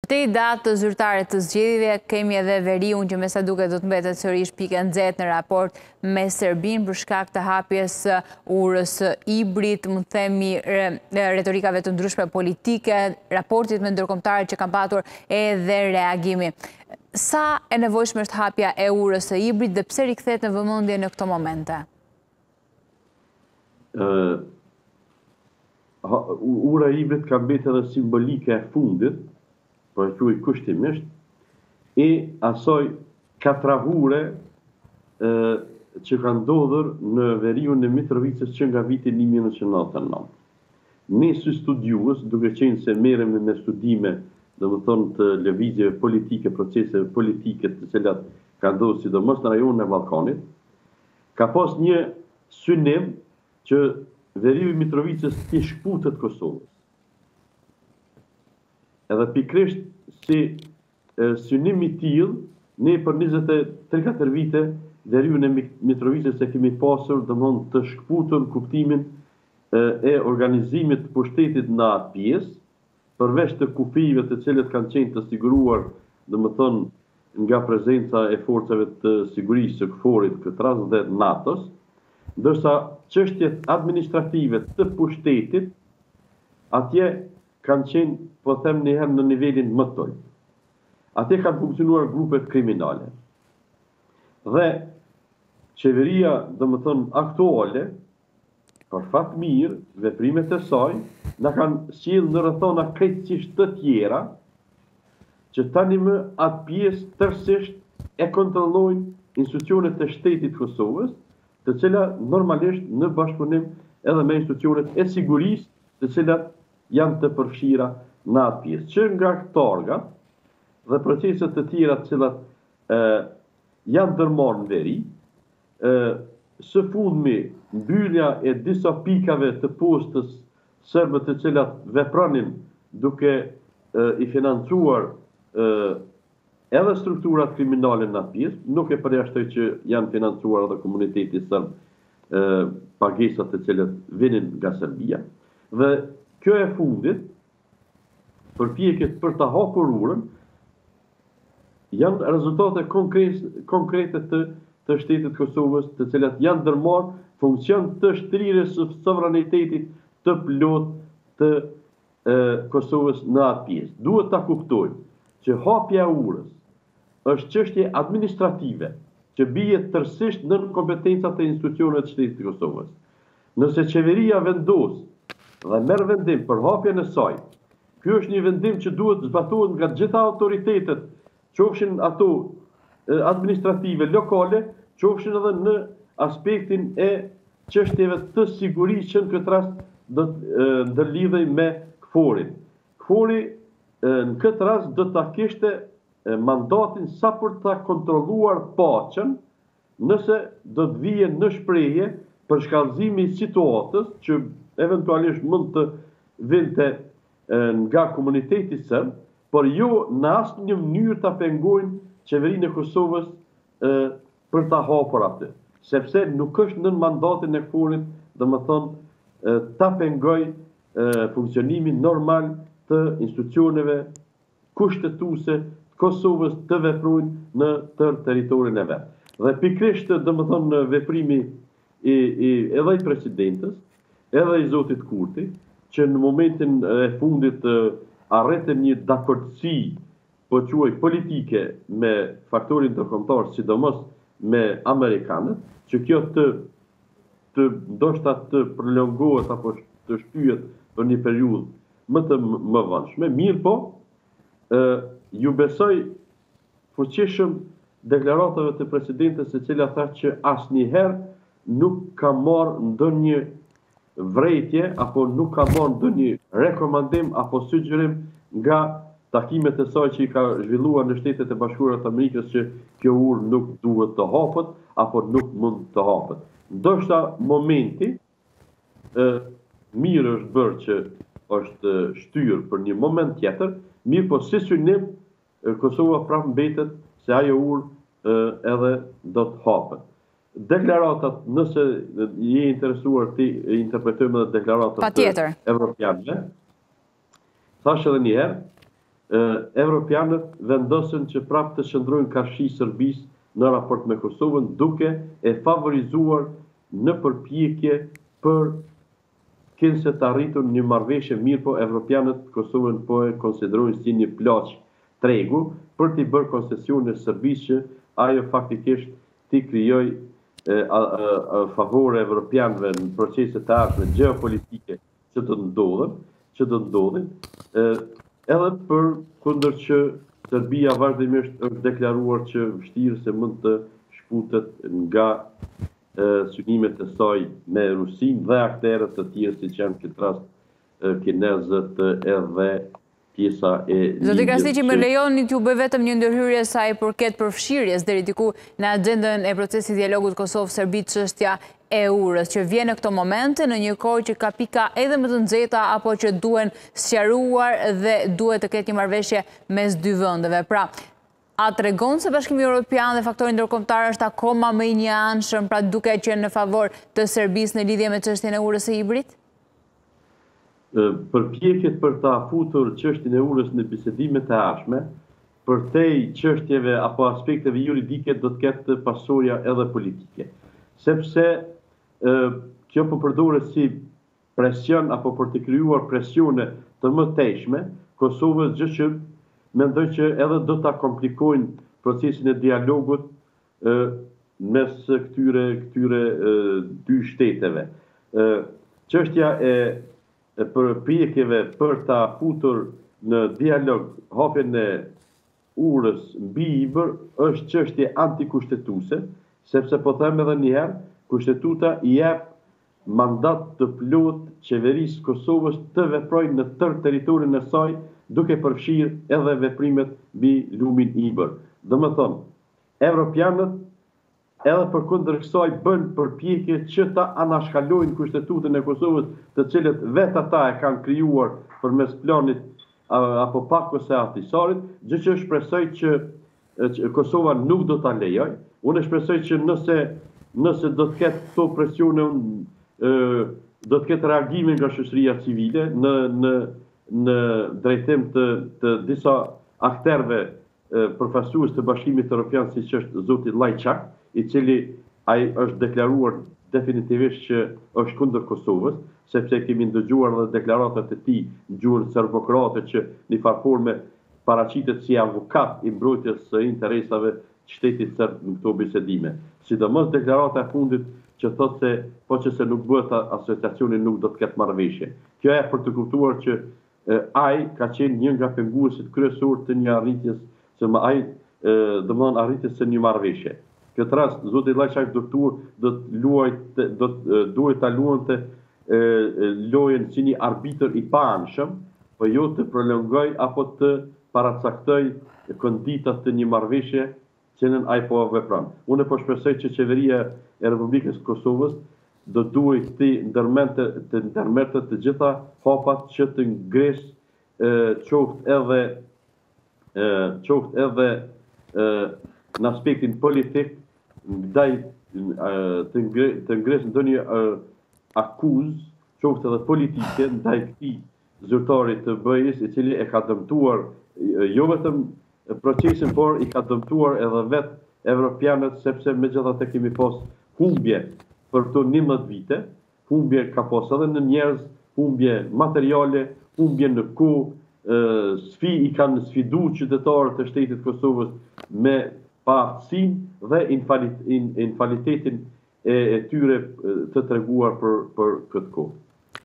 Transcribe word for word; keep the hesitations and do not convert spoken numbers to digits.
Te i datë të zyrtare të zgjedhjeve, kemi edhe veriun që me sa duke do të mbetet sërish pikë nxehtë në raport me Serbinë për shkak të hapjes urës hibrid, mund të themi retorikave të ndryshme politike, raportit me ndërkombëtarët që kanë patur edhe reagimi. Sa e nevojshme është hapja e urës së hibrid dhe pse rikthehet në vëmendje në këto momente? Uh, ura hibrid ka mbetë edhe simbolike e fundit, për quaj kushtimisht, e asoj katrahure e, që ka ndodhur në veriun e Mitrovicës që nga viti një mijë e nëntëqind e nëntëdhjetë e nëntë. Ne si studiues, duke qenë se merremi me studime, domethënë të lëvizjeve politike, proceseve politike të cilat ka ndodhur sidomos në rajonin e Ballkanit, ka pas një synim që veriu i Mitrovicës të shkputet Kosovës. Edhe pikrisht si e, synim i tillë, ne për njëzet e tre katër vite veriun e Mitrovicës e kemi pasur domthonë të shkputur kuptimin e, e organizimit të pushtetit në atë pjesë, përveç të kufive të cilët kanë qenë të siguruar, domethënë nga prezenca e forcave të sigurisë së KFOR-it, këtë rast dhe NATO-s, ndërsa çështjet administrative të pushtetit atje kanë qenë, po them njëherë, në nivelin më të ulët. Atje kanë funksionuar grupet kriminale. Dhe qeveria, domethënë aktuale, për fat mirë, veprimet e saj na kanë sjellë në rrethona krejtësisht të tjera, që tani më atë pjesë tërësisht e kontrollojnë institucionet e shtetit Kosovës, të cilat normalisht në bashkëpunim edhe me institucionet e sigurisë, të cilat janë të përfshira në atë pjesë. Që nga këtarga dhe proceset të tjera të cilat e, janë dërmarrë në veri, e, së fundmi mbyllja e disa pikave të postës serbe të cilat vepranin duke e, i financuar e, edhe strukturat kriminale në atë pjesë, nuk e përjashtoj që janë financuar edhe komuniteti serb e, pagesat të cilat vinin nga Serbia. Dhe kjo e fundit, përpjekjet për të hapur urën, janë rezultate konkrete, konkrete të, të shtetit Kosovës, të cilat janë ndërmarrë funksion të shtrirjes së sovranitetit të plot të e, Kosovës në atë pjesë. Duhet ta kuptojmë që hapja e urës është çështje administrative, që bie tërësisht në kompetencat e institucioneve të shtetit të Kosovës. Nëse qeveria vendos dhe merr vendim për hapjen e saj, ky është një vendim që duhet zbatohet nga të gjitha autoritetet, qofshin ato administrative lokale, qofshin edhe në aspektin e çështjeve të sigurisë që në këtë rast do të ndërlidhej me KFOR-in. KFOR-i në këtë rast do ta kishte mandatin sa për ta kontrolluar paqen, nëse do të vijë në shprehje për shkallëzimi i situatës që eventualisht mund të vinte nga komuniteti serb, por jo në asnjë mënyrë ta pengojnë qeverinë e Kosovës e, për ta hapur atë, sepse nuk është nën mandatin e KFOR-it, domethënë ta pengojë funksionimin normal të institucioneve kushtetuese të Kosovës të veprojnë në tërë territorin e vet. Dhe pikrisht domethënë veprimi i, i edhe i presidentës, edhe i zotit Kurti, që në momentin e fundit arritën një dakordsi, po quaj politike, me faktorin ndërkombëtar, sidomos me amerikanët, që kjo të, të ndoshta të prolongohet apo të shtyhet për një periudhë më të më vonshme. Mirë po, e, ju besoj fuqishëm deklaratave të presidentes, e cila tha që asnjëherë nuk ka marrë ndonjë vrejtje, apo nuk ka marrë ndonjë rekomandim apo sugjerim nga takimet e saj që i ka zhvilluar në Shtetet e Bashkuara të Amerikës, që kjo urë nuk duhet të hapet apo nuk mund të hapet. Ndoshta momenti e, mirë është bërë që është shtyrë për një moment tjetër, mirë po si synim Kosova prapë mbetet se ajo urë edhe do të hapet. Deklaratat, nëse je interesuar ti interpretojmë edhe deklaratat Patjetër. Evropianëve, thash edhe një herë, Evropianët vendosën që prapë të shndrojnë karshi Serbisë në raport me Kosovën, duke e favorizuar në përpjekje për kinse të arritur një marrëveshje mirë, po evropianët Kosovën po e konsiderojnë si një plaç tregu për t'i bërë koncesione Serbisë që ajo faktikisht t'i krijoj favore evropianëve në proceset të ardhshme gjeopolitike që do ndodhen, që do ndodhin, edhe për kundër që Serbia vazhdimisht është deklaruar që vështirë se mund të shputet nga synimet e saj me Rusin dhe akterët të tjerë si që janë këtë rast kinezët edhe pjesa e Lindjes. Zoti Krasniqi, më lejoni t'ju bëj vetëm një ndërhyrje sa i përket përfshirjes deri diku në agjendën e procesit dialogut Kosovë-Serbi çështja e urës, që vjen në këto momente në një kohë që ka pika edhe më të nxehta apo që duhen sqaruar dhe duhet të ketë një marrëveshje mes dy vendeve. Pra, a tregon se Bashkimi Evropian dhe faktori ndërkombëtar është akoma më i njëanshëm, pra duke qenë në favor të Serbisë në lidhje me çështjen e urës së Ibrit? Përpjekjet për ta futur çështjen e urës në bisedimet e ardhshme, për te çështjeve apo aspekteve juridike do të ketë pasoja edhe politike. Sepse kjo po përdoret si presion apo për të krijuar presione të mëtejshme Kosovës, gjë që mendoj që edhe do ta komplikojnë procesin e dialogut mes këtyre këtyre dy shteteve. Çështja e përpjekjeve për ta futur në dialog hapjen e urës mbi Ibër është çështje antikushtetuese, sepse po them edhe një herë, kushtetuta i jep mandat të plot qeverisë Kosovës të veprojnë në tërë territorin e saj, duke përfshirë edhe veprimet mbi lumin Ibër. Domethënë, evropianët edhe përkundër kësaj bën përpjekje që ta anashkalojnë kushtetutën e Kosovës, të cilët vetë ata e kanë krijuar përmes planit apo pakos e Ahtisarit, gjë që shpresoj që Kosova nuk do ta lejoj. Unë shpresoj që nëse nëse do të ketë këto presione, do të ketë reagime nga shoqëria civile në në në drejtim të të disa akterëve përfaqësues të Bashkimit Evropian, siç është zoti Lajçak, i cili ai është deklaruar definitivisht që është kundër Kosovës, sepse kemi ndëgjuar edhe deklaratat e tij në gjuhën serbokroate që në farë forme paraqitet si avokat i mbrojtjes së interesave të shtetit serb në këto bisedime. Sidomos deklarata e fundit që thotë se po që se nuk bëhet asociacioni nuk do të ketë marrëveshje. Kjo e për të kuptuar që ai ka qenë një nga penguesit kryesor të një arritjes, se më ai domthon arritjes së një marrëveshje. Këtë rast zoti Lajçak do të do të luajë do të duhet ta luante lojën si një arbitër i paanshëm, po jo të prolongoj apo të paracaktoj konditat të një marrëveshje që nën ai po vepron. Unë po shpresoj që qeveria e Republikës Kosovës do duhet të ndërmendë të ndërmendë të gjitha hapat që të ngresë qoftë edhe qoftë edhe në aspektin politik, ndaj të ngresë ndonjë akuzë, qoftë edhe politike, ndaj këtij zyrtarit të B E I-s, i cili e ka dëmtuar jo vetëm procesin, por i ka dëmtuar edhe vetë evropianët, sepse megjithatë kemi pas humbje për këto njëmbëdhjetë vite, humbje ka pas edhe në njerëz, humbje materiale, humbje në kohë, sfi i kanë sfidu qytetarët e shtetit Kosovës me paaftësinë dhe infalitetin e tyre të treguar për për këtë kohë.